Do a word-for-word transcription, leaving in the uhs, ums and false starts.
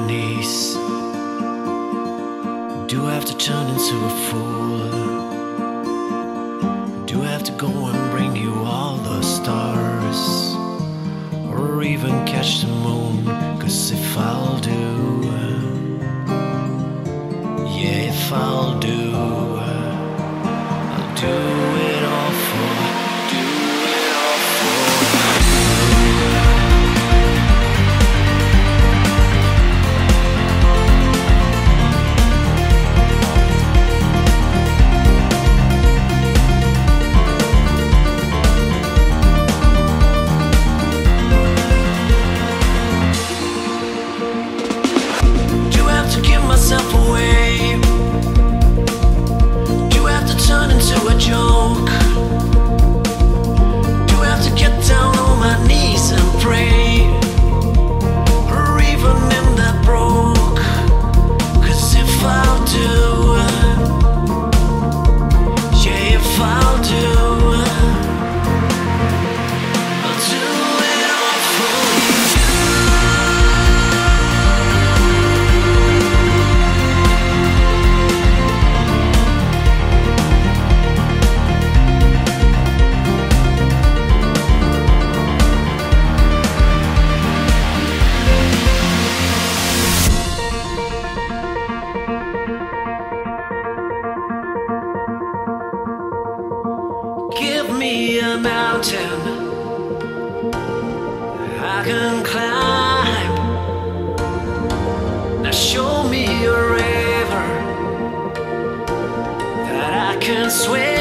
knees? Do I have to turn into a fool? Do I have to go and bring you all the stars? Or even catch the moon? 'Cause if I'll do, yeah, if I'll do, I'll do it all for, do it all for myself away? Do I have to turn into a joke? Do I have to get down on my knees and pray? Or even in that broke? 'Cause if I'll do, yeah, if I'll do, I'll do it all for you. Give me a mountain I can climb. Now show me a river that I can swim.